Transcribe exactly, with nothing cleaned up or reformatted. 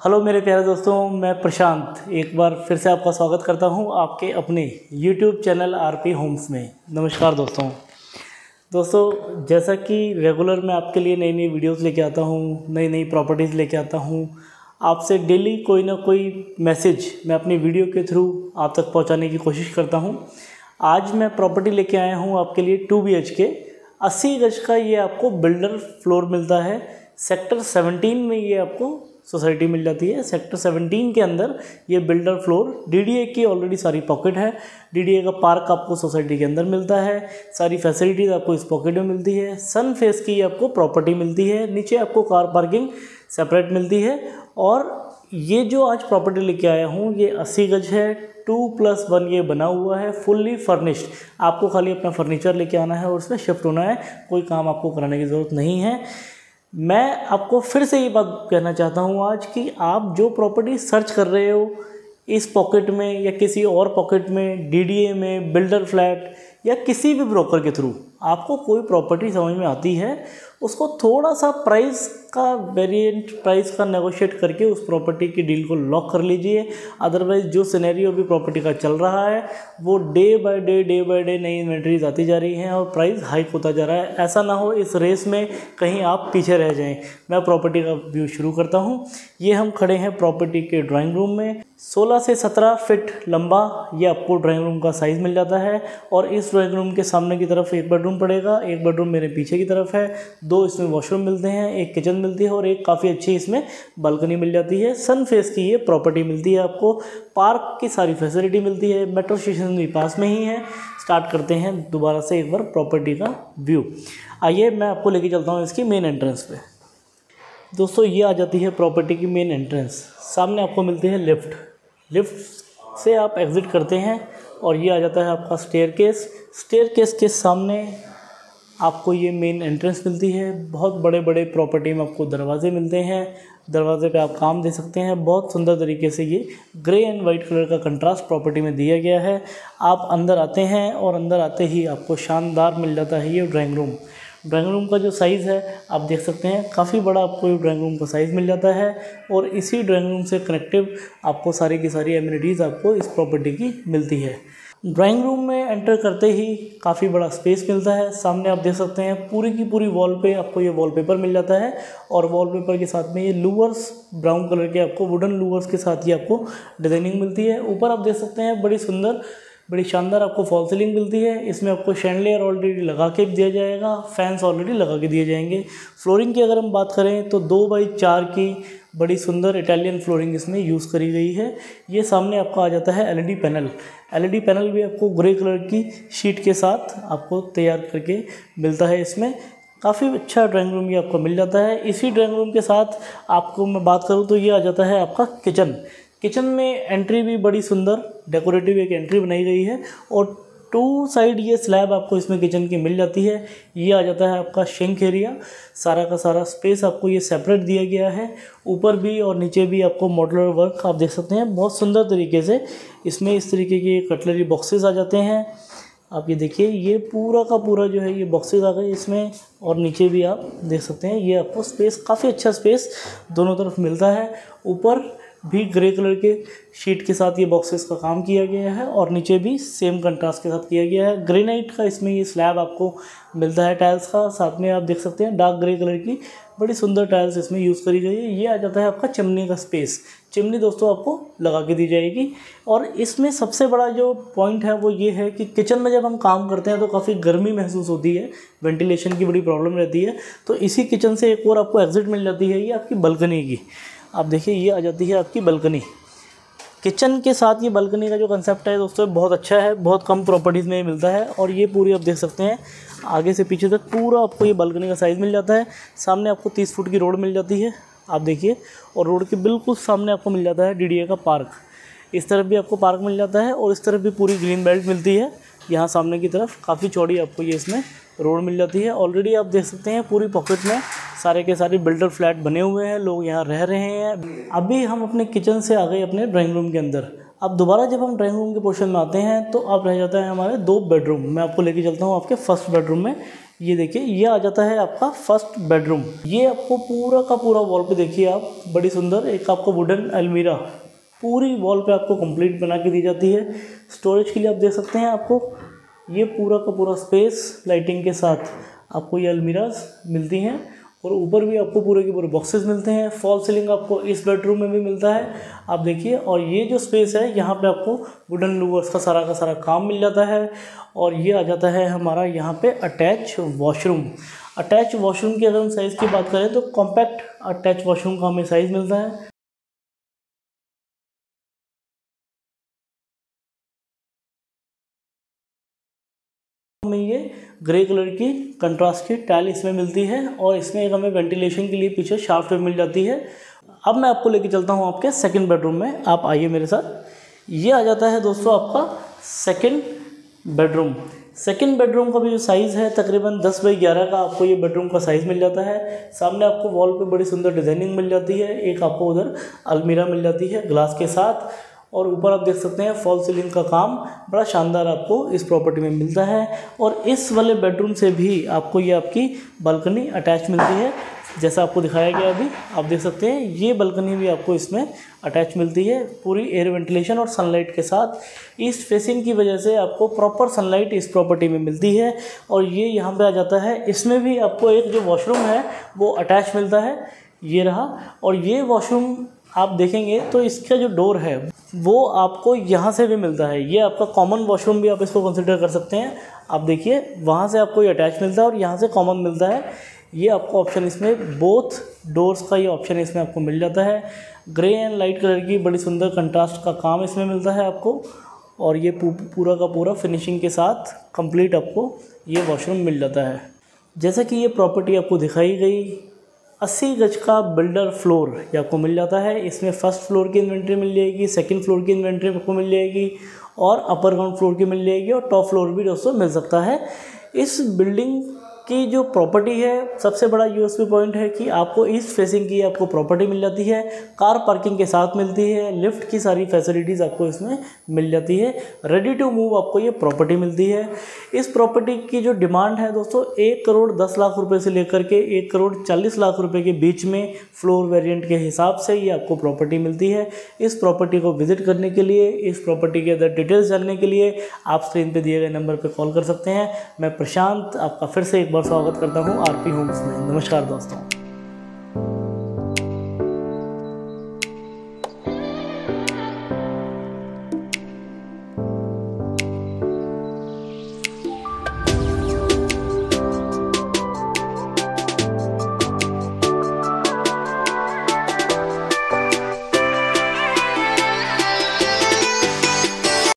Hello मेरे प्यारे दोस्तों, मैं प्रशांत एक बार फिर से आपका स्वागत करता हूं आपके अपने यूट्यूब चैनल आरपी होम्स में। नमस्कार दोस्तों दोस्तों जैसा कि रेगुलर मैं आपके लिए नई नई वीडियोस लेके आता हूं, नई नई प्रॉपर्टीज़ लेके आता हूं, आपसे डेली कोई ना कोई मैसेज मैं अपनी वीडियो के थ्रू आप तक पहुंचाने की कोशिश करता हूं। आज मैं प्रॉपर्टी लेके आया हूं आपके लिए टू बी एच के अस्सी गज का। ये आपको बिल्डर फ्लोर मिलता है। सेक्टर सेवनटीन में ये आपको सोसाइटी मिल जाती है। सेक्टर सेवनटीन के अंदर ये बिल्डर फ्लोर डीडीए की ऑलरेडी सारी पॉकेट है। डीडीए का पार्क आपको सोसाइटी के अंदर मिलता है। सारी फैसिलिटीज़ आपको इस पॉकेट में मिलती है। सन फेस की आपको प्रॉपर्टी मिलती है। नीचे आपको कार पार्किंग सेपरेट मिलती है। और ये जो आज प्रॉपर्टी लेके आया हूँ ये अस्सी गज है। टू प्लस वन ये बना हुआ है, फुल्ली फर्निश्ड। आपको खाली अपना फर्नीचर लेके आना है और उसमें शिफ्ट होना है। कोई काम आपको कराने की ज़रूरत नहीं है। मैं आपको फिर से ये बात कहना चाहता हूँ आज कि आप जो प्रॉपर्टी सर्च कर रहे हो इस पॉकेट में या किसी और पॉकेट में, डीडीए में, बिल्डर फ्लैट या किसी भी ब्रोकर के थ्रू आपको कोई प्रॉपर्टी समझ में आती है, उसको थोड़ा सा प्राइस का वेरिएंट, प्राइस का नेगोशिएट करके उस प्रॉपर्टी की डील को लॉक कर लीजिए। अदरवाइज़ जो सिनेरियो भी प्रॉपर्टी का चल रहा है वो day by day day by day नई इन्वेंट्रीज आती जा रही हैं और प्राइस हाइक होता जा रहा है। ऐसा ना हो इस रेस में कहीं आप पीछे रह जाएं। मैं प्रॉपर्टी का व्यू शुरू करता हूँ। ये हम खड़े हैं प्रॉपर्टी के ड्राइंग रूम में। सोलह से सत्रह फीट लंबा ये आपको ड्राइंग रूम का साइज़ मिल जाता है। और इस ड्राइंग रूम के सामने की तरफ एक बेडरूम पड़ेगा, एक बेडरूम मेरे पीछे की तरफ है। दो इसमें वॉशरूम मिलते हैं, एक किचन मिलती है और एक काफ़ी अच्छी इसमें बालकनी मिल जाती है। सन फेस की ये प्रॉपर्टी मिलती है आपको। पार्क की सारी फैसिलिटी मिलती है। मेट्रो स्टेशन भी पास में ही है। स्टार्ट करते हैं दोबारा से एक बार प्रॉपर्टी का व्यू। आइए मैं आपको लेके चलता हूँ इसकी मेन एंट्रेंस पे। दोस्तों ये आ जाती है प्रॉपर्टी की मेन एंट्रेंस। सामने आपको मिलती है लिफ्ट। लिफ्ट से आप एग्ज़िट करते हैं और ये आ जाता है आपका स्टेयरकेस। स्टेयरकेस के सामने आपको ये मेन एंट्रेंस मिलती है। बहुत बड़े बड़े प्रॉपर्टी में आपको दरवाजे मिलते हैं। दरवाजे पे आप काम दे सकते हैं। बहुत सुंदर तरीके से ये ग्रे एंड वाइट कलर का कंट्रास्ट प्रॉपर्टी में दिया गया है। आप अंदर आते हैं और अंदर आते ही आपको शानदार मिल जाता है ये ड्राइंग रूम। ड्राइंग रूम का जो साइज़ है आप देख सकते हैं, काफ़ी बड़ा आपको ये ड्राइंग रूम का साइज़ मिल जाता है। और इसी ड्राइंग रूम से कनेक्टिव आपको सारी की सारी एमिनिटीज़ आपको इस प्रॉपर्टी की मिलती है। ड्राइंग रूम में एंटर करते ही काफ़ी बड़ा स्पेस मिलता है। सामने आप देख सकते हैं पूरी की पूरी वॉल पे आपको ये वॉलपेपर मिल जाता है। और वॉलपेपर के साथ में ये लूवर्स ब्राउन कलर के आपको वुडन लूवर्स के साथ ये आपको डिज़ाइनिंग मिलती है। ऊपर आप देख सकते हैं बड़ी सुंदर, बड़ी शानदार आपको फॉल सीलिंग मिलती है। इसमें आपको शैंडलियर ऑलरेडी लगा के दिया जाएगा, फैंस ऑलरेडी लगा के दिए जाएंगे। फ्लोरिंग की अगर हम बात करें तो दो बाई चार की बड़ी सुंदर इटालियन फ्लोरिंग इसमें यूज़ करी गई है। ये सामने आपका आ जाता है एलईडी पैनल। एलईडी पैनल भी आपको ग्रे कलर की शीट के साथ आपको तैयार करके मिलता है। इसमें काफ़ी अच्छा ड्राइंग रूम ये आपको मिल जाता है। इसी ड्राइंग रूम के साथ आपको मैं बात करूँ तो ये आ जाता है आपका किचन। किचन में एंट्री भी बड़ी सुंदर डेकोरेटिव एक एंट्री बनाई गई है और टू साइड ये स्लैब आपको इसमें किचन की मिल जाती है। ये आ जाता है आपका शिंक एरिया। सारा का सारा स्पेस आपको ये सेपरेट दिया गया है। ऊपर भी और नीचे भी आपको मॉड्यूलर वर्क आप देख सकते हैं बहुत सुंदर तरीके से। इसमें इस तरीके के कटलरी बॉक्सेस आ जाते हैं। आप ये देखिए, ये पूरा का पूरा जो है ये बॉक्सेस आ गए इसमें। और नीचे भी आप देख सकते हैं ये आपको स्पेस, काफ़ी अच्छा स्पेस दोनों तरफ मिलता है। ऊपर भी ग्रे कलर के शीट के साथ ये बॉक्सेस का काम किया गया है और नीचे भी सेम कंट्रास्ट के साथ किया गया है। ग्रेनाइट का इसमें ये स्लैब आपको मिलता है टाइल्स का। साथ में आप देख सकते हैं डार्क ग्रे कलर की बड़ी सुंदर टाइल्स इसमें यूज़ करी गई है। ये आ जाता है आपका चिमनी का स्पेस। चिमनी दोस्तों आपको लगा के दी जाएगी। और इसमें सबसे बड़ा जो पॉइंट है वो ये है कि किचन में जब हम काम करते हैं तो काफ़ी गर्मी महसूस होती है, वेंटिलेशन की बड़ी प्रॉब्लम रहती है। तो इसी किचन से एक और आपको एग्जिट मिल जाती है ये आपकी बालकनी की। आप देखिए ये आ जाती है आपकी बालकनी। किचन के साथ ये बालकनी का जो कंसेप्ट है दोस्तों बहुत अच्छा है। बहुत कम प्रॉपर्टीज़ में मिलता है। और ये पूरी आप देख सकते हैं आगे से पीछे तक पूरा आपको ये बालकनी का साइज़ मिल जाता है। सामने आपको तीस फुट की रोड मिल जाती है आप देखिए। और रोड के बिल्कुल सामने आपको मिल जाता है डीडीए का पार्क। इस तरफ भी आपको पार्क मिल जाता है और इस तरफ भी पूरी ग्रीन बेल्ट मिलती है। यहाँ सामने की तरफ काफ़ी चौड़ी आपको ये इसमें रोड मिल जाती है। ऑलरेडी आप देख सकते हैं पूरी पॉकेट में सारे के सारे बिल्डर फ्लैट बने हुए हैं, लोग यहाँ रह रहे हैं। अभी हम अपने किचन से आ गए अपने ड्राइंग रूम के अंदर। अब दोबारा जब हम ड्राइंग रूम के पोर्शन में आते हैं तो अब रह जाता है हमारे दो बेडरूम। मैं आपको लेके चलता हूँ आपके फर्स्ट बेडरूम में। ये देखिए ये आ जाता है आपका फर्स्ट बेडरूम। ये आपको पूरा का पूरा वॉल पे देखिए आप, बड़ी सुंदर एक आपको वुडन अलमीरा पूरी वॉल पे आपको कंप्लीट बना के दी जाती है। स्टोरेज के लिए आप देख सकते हैं आपको ये पूरा का पूरा स्पेस लाइटिंग के साथ आपको ये अलमीराज मिलती हैं और ऊपर भी आपको पूरे के पूरे बॉक्सेस मिलते हैं। फॉल सीलिंग आपको इस बेडरूम में भी मिलता है आप देखिए। और ये जो स्पेस है यहाँ पे आपको वुडन लूवर्स का सारा का सारा काम मिल जाता है। और ये आ जाता है हमारा यहाँ पे अटैच वॉशरूम। अटैच वॉशरूम की अगर हम साइज़ की बात करें तो कॉम्पैक्ट अटैच वॉशरूम का हमें साइज़ मिलता है। हमें ये ग्रे कलर की कंट्रास्ट की टाइल इसमें मिलती है और इसमें एक हमें वेंटिलेशन के लिए पीछे शाफ्ट भी मिल जाती है। अब मैं आपको लेके चलता हूँ आपके सेकंड बेडरूम में, आप आइए मेरे साथ। ये आ जाता है दोस्तों आपका सेकंड बेडरूम। सेकंड बेडरूम का भी जो साइज़ है तकरीबन दस बाई ग्यारह का आपको ये बेडरूम का साइज़ मिल जाता है। सामने आपको वॉल पे बड़ी सुंदर डिज़ाइनिंग मिल जाती है, एक आपको उधर अलमीरा मिल जाती है ग्लास के साथ। और ऊपर आप देख सकते हैं फॉल सीलिंग का काम बड़ा शानदार आपको इस प्रॉपर्टी में मिलता है। और इस वाले बेडरूम से भी आपको ये आपकी बालकनी अटैच मिलती है, जैसा आपको दिखाया गया अभी आप देख सकते हैं। ये बालकनी भी आपको इसमें अटैच मिलती है पूरी एयर वेंटिलेशन और सनलाइट के साथ। ईस्ट फेसिंग की वजह से आपको प्रॉपर सनलाइट इस प्रॉपर्टी में मिलती है। और ये यहाँ पे आ जाता है, इसमें भी आपको एक जो वॉशरूम है वो अटैच मिलता है, ये रहा। और ये वॉशरूम आप देखेंगे तो इसका जो डोर है वो आपको यहाँ से भी मिलता है। ये आपका कॉमन वॉशरूम भी आप इसको कंसिडर कर सकते हैं। आप देखिए वहाँ से आपको ये अटैच मिलता है और यहाँ से कॉमन मिलता है। ये आपको ऑप्शन इसमें बोथ डोर्स का ये ऑप्शन इसमें आपको मिल जाता है। ग्रे एंड लाइट कलर की बड़ी सुंदर कंट्रास्ट का काम इसमें मिलता है आपको। और ये पूरा का पूरा फिनिशिंग के साथ कंप्लीट आपको ये वॉशरूम मिल जाता है। जैसा कि ये प्रॉपर्टी आपको दिखाई गई अस्सी गज का बिल्डर फ्लोर ये आपको मिल जाता है। इसमें फर्स्ट फ्लोर की इन्वेंट्री मिल जाएगी, सेकंड फ्लोर की इन्वेंट्री आपको मिल जाएगी और अपर ग्राउंड फ्लोर की मिल जाएगी और टॉप फ्लोर भी दोस्तों मिल सकता है। इस बिल्डिंग की जो प्रॉपर्टी है सबसे बड़ा यूएसपी पॉइंट है कि आपको ईस्ट फेसिंग की आपको प्रॉपर्टी मिल जाती है, कार पार्किंग के साथ मिलती है, लिफ्ट की सारी फैसिलिटीज़ आपको इसमें मिल जाती है, रेडी टू मूव आपको ये प्रॉपर्टी मिलती है। इस प्रॉपर्टी की जो डिमांड है दोस्तों एक करोड़ दस लाख रुपए से लेकर के एक करोड़ चालीस लाख रुपए के बीच में फ्लोर वेरिएंट के हिसाब से ये आपको प्रॉपर्टी मिलती है। इस प्रॉपर्टी को विजिट करने के लिए, इस प्रॉपर्टी के अंदर डिटेल्स जानने के लिए आप स्क्रीन पर दिए गए नंबर पर कॉल कर सकते हैं। मैं प्रशांत आपका फिर से एक बार स्वागत करता हूँ आरपी होम्स में। नमस्कार दोस्तों।